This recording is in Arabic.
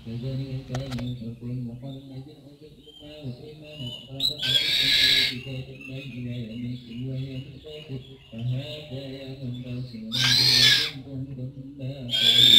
كذلك كان يوسف محمد أجرهما وإيمانا وقد عليكم في كتاب الله إلى يوم الدين ويوم الآخر فهذا يوم البعث ولكن كنتم لا تعلمون